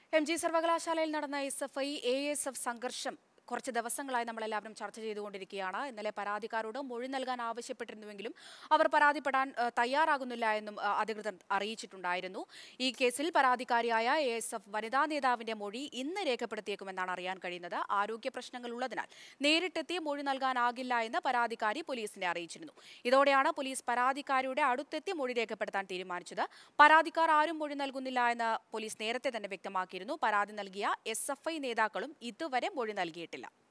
MG. സർവകലാശാലയിൽ നടന്ന SFI. എ.എസ്.എഫ് സംഘർഷം കുറച്ച് ദിവസങ്ങളായി നമ്മളെല്ലാവരും ചർച്ച ചെയ്തുകൊണ്ടിരിക്കുകയാണ്. ഇന്നലെ പരാതിക്കാരോട് മൊഴി നൽകാൻ ആവശ്യപ്പെട്ടിരുന്നുവെങ്കിലും അവർ പരാതിപ്പെടാൻ തയ്യാറാകുന്നില്ല എന്നും അധികൃതർ അറിയിച്ചിട്ടുണ്ടായിരുന്നു. ഈ കേസിൽ പരാതിക്കാരിയായ എ.എസ്.എഫ് വനിതാ നേതാവിന്റെ മൊഴി ഇന്ന് രേഖപ്പെടുത്തിയേക്കുമെന്നാണ് അറിയാൻ കഴിയുന്നത്. ആരോഗ്യ പ്രശ്നങ്ങൾ ഉള്ളതിനാൽ നേരിട്ടെത്തി മൊഴി നൽകാനാകില്ല എന്ന് പരാതിക്കാരി പോലീസിനെ അറിയിച്ചിരുന്നു. ഇതോടെയാണ് പോലീസ് പരാതിക്കാരിയുടെ അടുത്തെത്തി മൊഴി രേഖപ്പെടുത്താൻ തീരുമാനിച്ചത്. പരാതിക്കാർ ആരും മൊഴി നൽകുന്നില്ല എന്ന് പോലീസ് നേരത്തെ തന്നെ വ്യക്തമാക്കിയിരുന്നു. പരാതി നൽകിയ എസ്.എഫ്.ഐ നേതാക്കളും ഇതുവരെ മൊഴി നൽകിയിട്ടില്ല.